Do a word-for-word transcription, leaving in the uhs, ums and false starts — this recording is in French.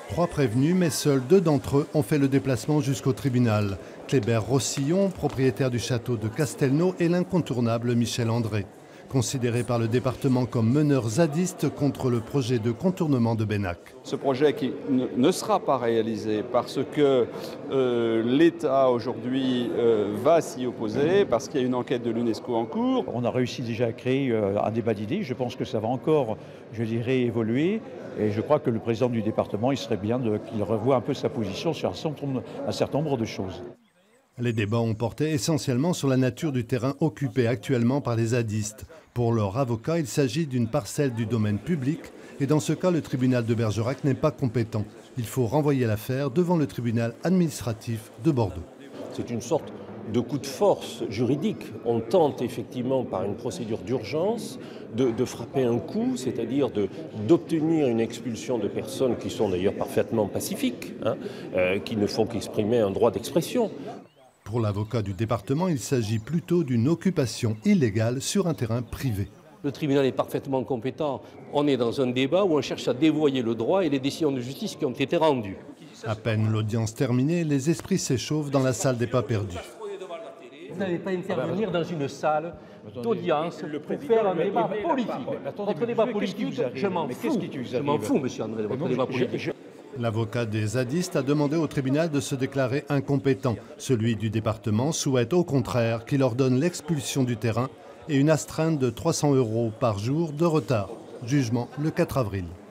Trois prévenus, mais seuls deux d'entre eux ont fait le déplacement jusqu'au tribunal. Kléber Rossillon, propriétaire du château de Castelnau, et l'incontournable Michel André, considéré par le département comme meneur zadiste contre le projet de contournement de Bennac. Ce projet qui ne sera pas réalisé parce que euh, l'État aujourd'hui euh, va s'y opposer, parce qu'il y a une enquête de l'UNESCO en cours. On a réussi déjà à créer euh, un débat d'idées. Je pense que ça va encore, je dirais, évoluer. Et je crois que le président du département, il serait bien qu'il revoie un peu sa position sur un certain nombre, un certain nombre de choses. Les débats ont porté essentiellement sur la nature du terrain occupé actuellement par les zadistes. Pour leur avocat, il s'agit d'une parcelle du domaine public et dans ce cas, le tribunal de Bergerac n'est pas compétent. Il faut renvoyer l'affaire devant le tribunal administratif de Bordeaux. C'est une sorte de coup de force juridique. On tente effectivement par une procédure d'urgence de, de frapper un coup, c'est-à-dire d'obtenir une expulsion de personnes qui sont d'ailleurs parfaitement pacifiques, hein, euh, qui ne font qu'exprimer un droit d'expression. Pour l'avocat du département, il s'agit plutôt d'une occupation illégale sur un terrain privé. Le tribunal est parfaitement compétent. On est dans un débat où on cherche à dévoyer le droit et les décisions de justice qui ont été rendues. À peine l'audience terminée, les esprits s'échauffent dans la salle des pas perdus. Vous n'allez pas intervenir dans une salle d'audience pour faire un débat politique. Votre débat politique, je m'en fous. Je m'en fous, monsieur André, de votre débat politique. L'avocat des zadistes a demandé au tribunal de se déclarer incompétent. Celui du département souhaite au contraire qu'il ordonne l'expulsion du terrain et une astreinte de trois cents euros par jour de retard. Jugement le quatre avril.